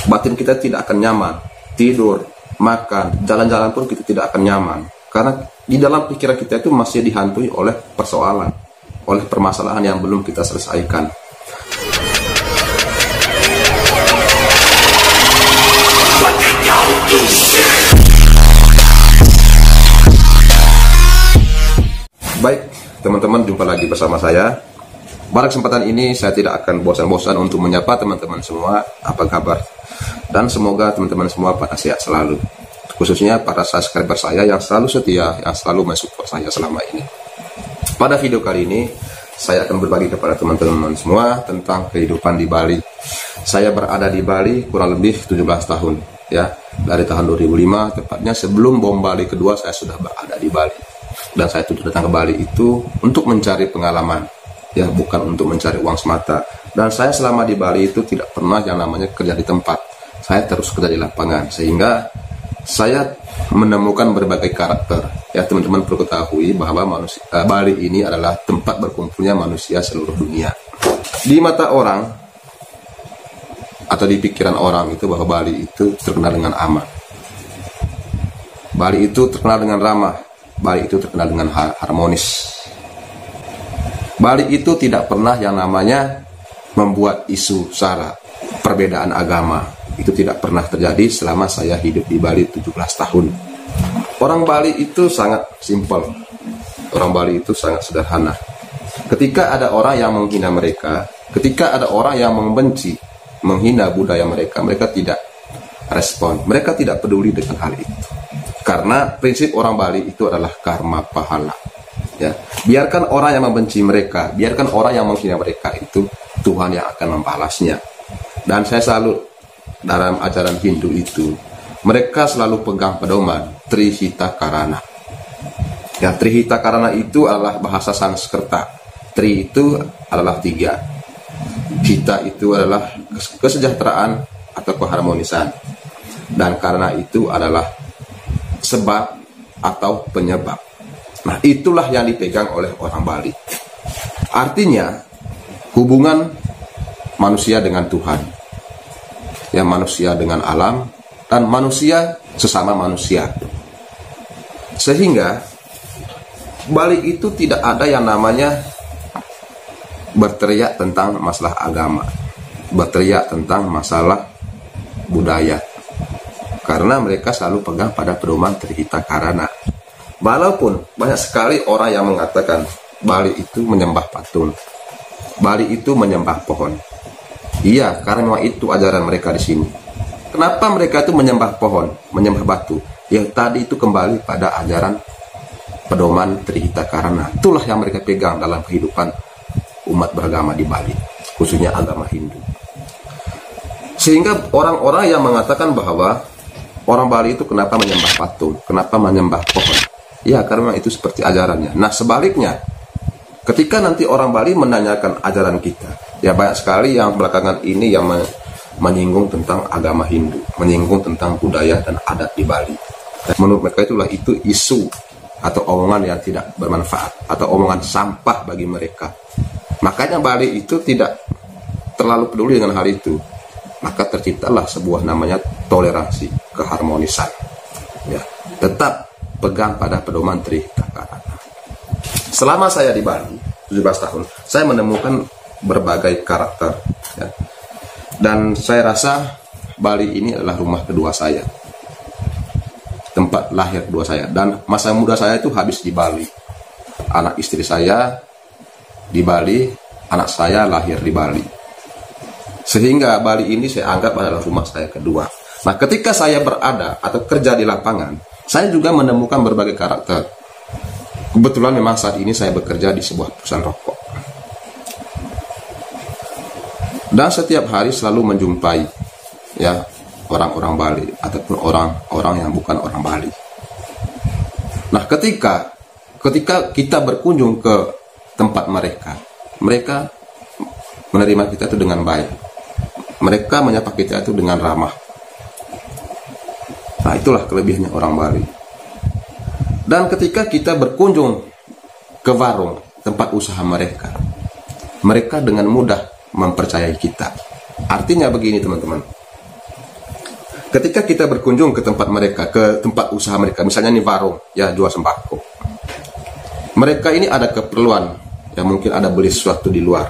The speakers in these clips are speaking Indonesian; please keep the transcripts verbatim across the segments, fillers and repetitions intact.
batin kita tidak akan nyaman. Tidur, makan, jalan-jalan pun kita tidak akan nyaman. Karena di dalam pikiran kita itu masih dihantui oleh persoalan, oleh permasalahan yang belum kita selesaikan. Baik, teman-teman, jumpa lagi bersama saya. Pada kesempatan ini saya tidak akan bosan-bosan untuk menyapa teman-teman semua, apa kabar? Dan semoga teman-teman semua pada sehat selalu. Khususnya para subscriber saya yang selalu setia, yang selalu mensupport saya selama ini. Pada video kali ini, saya akan berbagi kepada teman-teman semua tentang kehidupan di Bali. Saya berada di Bali kurang lebih tujuh belas tahun, ya. Dari tahun dua ribu lima, tepatnya sebelum bom Bali kedua, saya sudah berada di Bali. Dan saya tujuh datang ke Bali itu untuk mencari pengalaman, ya, bukan untuk mencari uang semata. Dan saya selama di Bali itu tidak pernah yang namanya kerja di tempat. Saya terus kerja di lapangan, sehingga saya menemukan berbagai karakter. Ya, teman-teman perlu ketahui bahwa manusia, eh, Bali ini adalah tempat berkumpulnya manusia seluruh dunia. Di mata orang atau di pikiran orang itu bahwa Bali itu terkenal dengan aman. Bali itu terkenal dengan ramah. Bali itu terkenal dengan harmonis. Bali itu tidak pernah yang namanya membuat isu sara, perbedaan agama. Itu tidak pernah terjadi selama saya hidup di Bali tujuh belas tahun. Orang Bali itu sangat simpel. Orang Bali itu sangat sederhana. Ketika ada orang yang menghina mereka, ketika ada orang yang membenci, menghina budaya mereka, mereka tidak respon. Mereka tidak peduli dengan hal itu. Karena prinsip orang Bali itu adalah karma pahala. Ya, biarkan orang yang membenci mereka, biarkan orang yang menghina mereka, itu Tuhan yang akan membalasnya. Dan saya salut dalam ajaran Hindu itu, mereka selalu pegang pedoman Trihita Karana. Ya, Trihita Karana itu adalah bahasa Sanskerta. Tri itu adalah tiga, Hita itu adalah kesejahteraan atau keharmonisan, dan Karana itu adalah sebab atau penyebab. Nah, itulah yang dipegang oleh orang Bali. Artinya, hubungan manusia dengan Tuhan, ya, manusia dengan alam, dan manusia sesama manusia. Sehingga Bali itu tidak ada yang namanya berteriak tentang masalah agama, berteriak tentang masalah budaya. Karena mereka selalu pegang pada pedoman Trihita Karana. Walaupun banyak sekali orang yang mengatakan Bali itu menyembah patung, Bali itu menyembah pohon. Iya, karena memang itu ajaran mereka di sini. Kenapa mereka itu menyembah pohon, menyembah batu? Ya, tadi itu kembali pada ajaran pedoman Trihita Karana. Itulah yang mereka pegang dalam kehidupan umat beragama di Bali, khususnya agama Hindu. Sehingga orang-orang yang mengatakan bahwa orang Bali itu kenapa menyembah patung, kenapa menyembah pohon? Ya, karena itu seperti ajarannya. Nah, sebaliknya, ketika nanti orang Bali menanyakan ajaran kita, ya banyak sekali yang belakangan ini yang menyinggung tentang agama Hindu, menyinggung tentang budaya dan adat di Bali. Dan menurut mereka itulah itu isu atau omongan yang tidak bermanfaat atau omongan sampah bagi mereka. Makanya Bali itu tidak terlalu peduli dengan hal itu. Maka terciptalah sebuah namanya toleransi, keharmonisan. Ya, tetap pegang pada pedoman Trihita Karana. Selama saya di Bali tujuh belas tahun, saya menemukan berbagai karakter, ya. Dan saya rasa Bali ini adalah rumah kedua saya, tempat lahir kedua saya. Dan masa muda saya itu habis di Bali. Anak istri saya di Bali, anak saya lahir di Bali. Sehingga Bali ini saya anggap adalah rumah saya kedua. Nah, ketika saya berada atau kerja di lapangan, saya juga menemukan berbagai karakter. Kebetulan memang saat ini saya bekerja di sebuah perusahaan rokok. Dan setiap hari selalu menjumpai, ya, orang-orang Bali ataupun orang-orang yang bukan orang Bali. Nah, ketika ketika kita berkunjung ke tempat mereka, mereka menerima kita itu dengan baik. Mereka menyapa kita itu dengan ramah. Nah, itulah kelebihannya orang Bali. Dan ketika kita berkunjung ke warung, tempat usaha mereka, mereka dengan mudah mempercayai kita. Artinya begini, teman-teman. Ketika kita berkunjung ke tempat mereka, ke tempat usaha mereka, misalnya nih warung, ya jual sembako. Mereka ini ada keperluan, ya mungkin ada beli sesuatu di luar.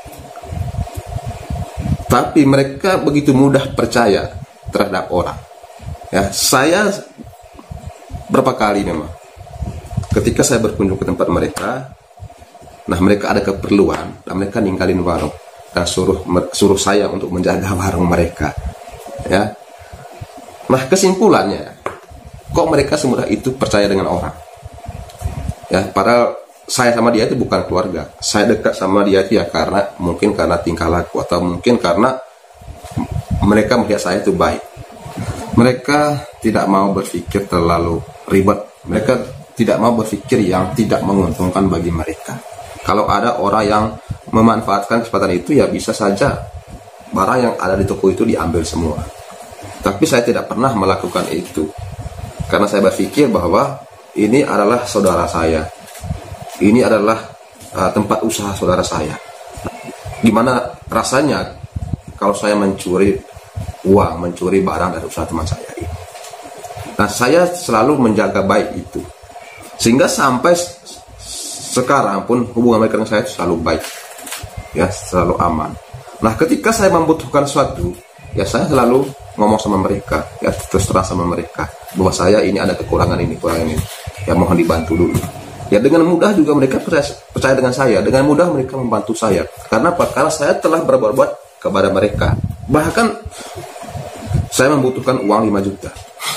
Tapi mereka begitu mudah percaya terhadap orang. Ya, saya berapa kali memang, ketika saya berkunjung ke tempat mereka, nah mereka ada keperluan, dan mereka ninggalin warung dan suruh suruh saya untuk menjaga warung mereka. Ya, nah kesimpulannya, kok mereka semudah itu percaya dengan orang? Ya, padahal saya sama dia itu bukan keluarga. Saya dekat sama dia itu ya karena mungkin karena tingkah laku, atau mungkin karena mereka melihat saya itu baik. Mereka tidak mau berpikir terlalu ribet. Mereka tidak mau berpikir yang tidak menguntungkan bagi mereka. Kalau ada orang yang memanfaatkan kesempatan itu, ya bisa saja barang yang ada di toko itu diambil semua. Tapi saya tidak pernah melakukan itu, karena saya berpikir bahwa ini adalah saudara saya, ini adalah uh, tempat usaha saudara saya. Gimana rasanya kalau saya mencuri uang, mencuri barang dari usaha teman saya ini? Nah, saya selalu menjaga baik itu, sehingga sampai sekarang pun hubungan mereka dengan saya itu selalu baik, ya selalu aman. Nah, ketika saya membutuhkan sesuatu, ya saya selalu ngomong sama mereka, ya terus terang sama mereka bahwa saya ini ada kekurangan ini, kekurangan ini, ya mohon dibantu dulu. Ya dengan mudah juga mereka percaya, percaya dengan saya, dengan mudah mereka membantu saya. Karena apa? Karena saya telah berbuat kepada mereka. Bahkan saya membutuhkan uang lima juta.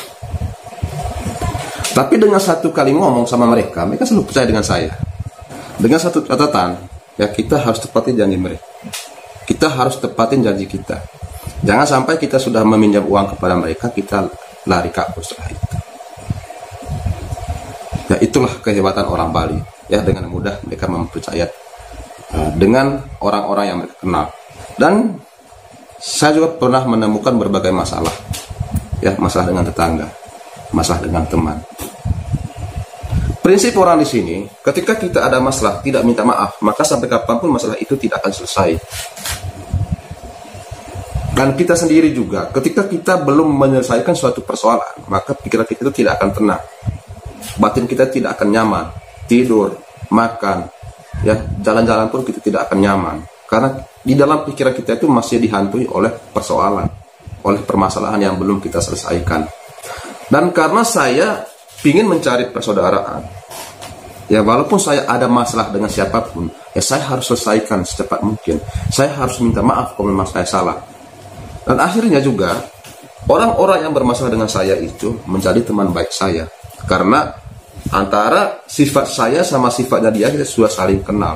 Tapi dengan satu kali ngomong sama mereka, mereka selalu percaya dengan saya. Dengan satu catatan, ya kita harus tepatin janji mereka. Kita harus tepatin janji kita. Jangan sampai kita sudah meminjam uang kepada mereka, kita lari kabur setelah itu. Ya itulah kehebatan orang Bali. Ya dengan mudah mereka mempercayai uh, dengan orang-orang yang mereka kenal. Dan saya juga pernah menemukan berbagai masalah. Ya masalah dengan tetangga, masalah dengan teman. Prinsip orang di sini, ketika kita ada masalah tidak minta maaf, maka sampai kapanpun masalah itu tidak akan selesai. Dan kita sendiri juga, ketika kita belum menyelesaikan suatu persoalan, maka pikiran kita itu tidak akan tenang. Batin kita tidak akan nyaman, tidur, makan, ya jalan-jalan pun kita tidak akan nyaman. Karena di dalam pikiran kita itu masih dihantui oleh persoalan, oleh permasalahan yang belum kita selesaikan. Dan karena saya ingin mencari persaudaraan, ya walaupun saya ada masalah dengan siapapun, ya saya harus selesaikan secepat mungkin. Saya harus minta maaf kalau memang saya salah. Dan akhirnya juga orang-orang yang bermasalah dengan saya itu menjadi teman baik saya, karena antara sifat saya sama sifatnya dia kita sudah saling kenal.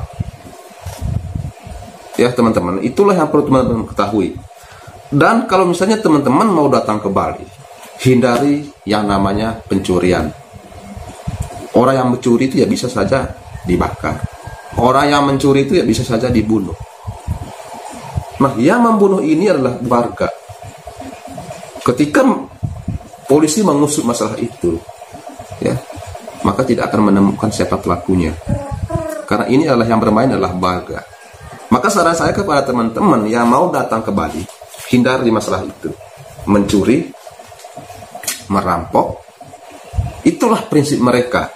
Ya teman-teman, itulah yang perlu teman-teman ketahui. Dan kalau misalnya teman-teman mau datang ke Bali, hindari yang namanya pencurian. Orang yang mencuri itu ya bisa saja dibakar. Orang yang mencuri itu ya bisa saja dibunuh. Nah, yang membunuh ini adalah warga. Ketika polisi mengusut masalah itu, ya, maka tidak akan menemukan siapa pelakunya. Karena ini adalah yang bermain adalah warga. Maka saran saya kepada teman-teman yang mau datang ke Bali, hindari masalah itu. Mencuri, merampok, itulah prinsip mereka.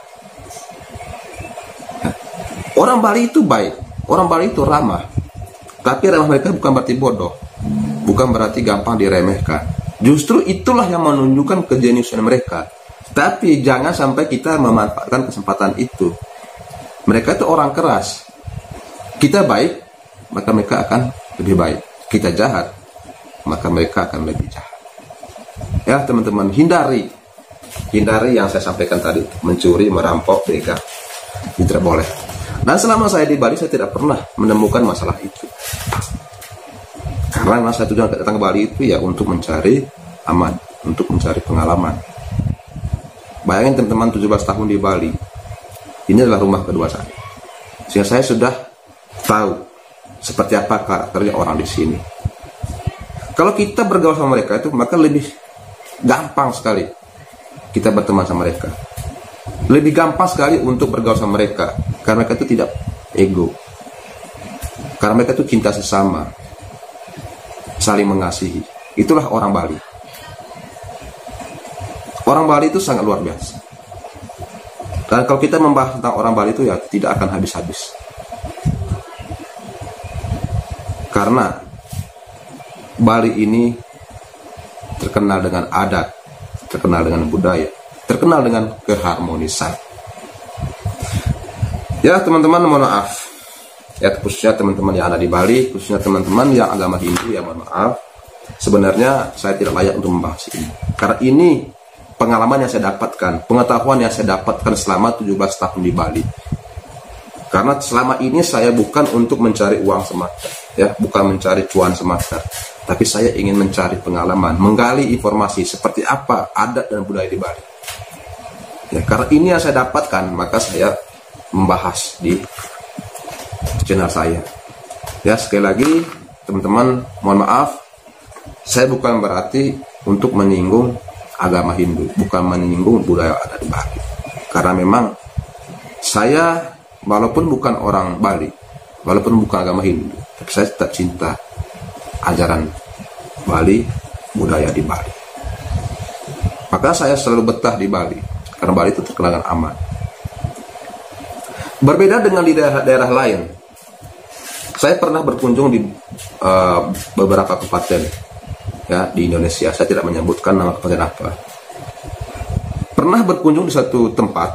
Orang Bali itu baik, orang Bali itu ramah. Tapi ramah mereka bukan berarti bodoh, bukan berarti gampang diremehkan. Justru itulah yang menunjukkan kejeniusan mereka. Tapi jangan sampai kita memanfaatkan kesempatan itu. Mereka itu orang keras. Kita baik, maka mereka akan lebih baik. Kita jahat, maka mereka akan lebih jahat. Ya teman-teman, hindari hindari yang saya sampaikan tadi, mencuri, merampok, begal, tidak boleh. Dan selama saya di Bali, saya tidak pernah menemukan masalah itu. Karena saya tujuan datang ke Bali itu ya untuk mencari aman, untuk mencari pengalaman. Bayangin teman-teman, tujuh belas tahun di Bali, ini adalah rumah kedua saya. Sehingga saya sudah tahu seperti apa karakternya orang di sini. Kalau kita bergaul sama mereka itu, maka lebih gampang sekali kita berteman sama mereka. Lebih gampang sekali untuk bergaul sama mereka, karena mereka itu tidak ego, karena mereka itu cinta sesama, saling mengasihi. Itulah orang Bali. Orang Bali itu sangat luar biasa. Dan kalau kita membahas tentang orang Bali itu ya tidak akan habis-habis. Karena Bali ini terkenal dengan adat, terkenal dengan budaya, terkenal dengan keharmonisan. Ya teman-teman, mohon maaf. Ya khususnya teman-teman yang ada di Bali, khususnya teman-teman yang agama Hindu, ya mohon maaf. Sebenarnya saya tidak layak untuk membahas ini. Karena ini pengalaman yang saya dapatkan, pengetahuan yang saya dapatkan selama tujuh belas tahun di Bali. Karena selama ini saya bukan untuk mencari uang semata, ya, bukan mencari cuan semata, tapi saya ingin mencari pengalaman, menggali informasi seperti apa adat dan budaya di Bali. Ya, karena ini yang saya dapatkan, maka saya membahas di channel saya. Ya, sekali lagi teman-teman, mohon maaf, saya bukan berarti untuk menyinggung agama Hindu, bukan menyinggung budaya adat di Bali. Karena memang saya walaupun bukan orang Bali, walaupun bukan agama Hindu, tapi saya tetap cinta ajaran Bali, budaya di Bali. Maka saya selalu betah di Bali, karena Bali itu terkenal dengan aman. Berbeda dengan di daerah-daerah lain, saya pernah berkunjung di uh, beberapa kabupaten ya di Indonesia. Saya tidak menyebutkan nama kabupaten apa. Pernah berkunjung di satu tempat,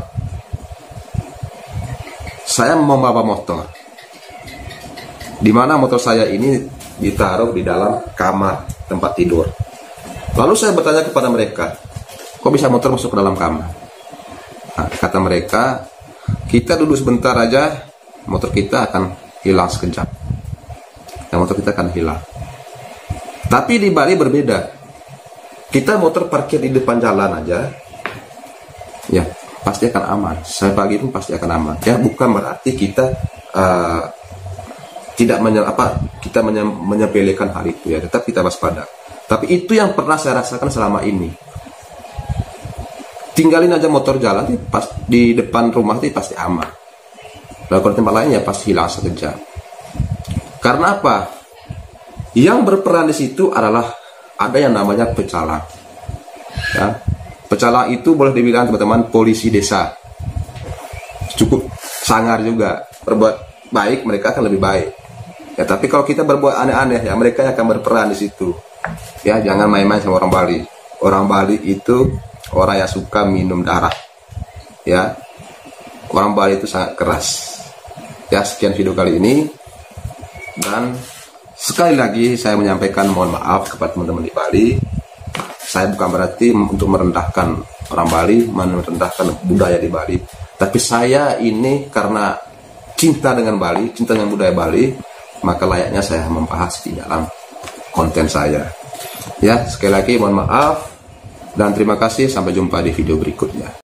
saya membawa motor, di mana motor saya ini ditaruh di dalam kamar tempat tidur. Lalu saya bertanya kepada mereka, kok bisa motor masuk ke dalam kamar? Nah, kata mereka, kita duduk sebentar aja, motor kita akan hilang sekejap. Dan motor kita akan hilang. Tapi di Bali berbeda. Kita motor parkir di depan jalan aja, ya pasti akan aman. Saya pagi pun pasti akan aman. Ya bukan berarti kita uh, tidak menye apa kita menye menyepelekan hal itu ya. Tetap kita waspada. Tapi itu yang pernah saya rasakan selama ini. Tinggalin aja motor jalan, pas di depan rumah itu pasti aman. Lalu kalau tempat lain ya pasti hilang sekejap. Karena apa? Yang berperan di situ adalah ada yang namanya pecalang. Ya. Pecalang itu boleh dibilang teman-teman polisi desa. Cukup sangar juga. Berbuat baik mereka akan lebih baik. Ya, tapi kalau kita berbuat aneh-aneh ya mereka akan berperan di situ. Ya, jangan main-main sama orang Bali. Orang Bali itu orang yang suka minum darah. Ya. Orang Bali itu sangat keras. Ya, sekian video kali ini. Dan sekali lagi saya menyampaikan mohon maaf kepada teman-teman di Bali. Saya bukan berarti untuk merendahkan orang Bali, merendahkan budaya di Bali. Tapi saya ini karena cinta dengan Bali, cinta dengan budaya Bali, maka layaknya saya membahas di dalam konten saya. Ya, sekali lagi mohon maaf dan terima kasih. Sampai jumpa di video berikutnya.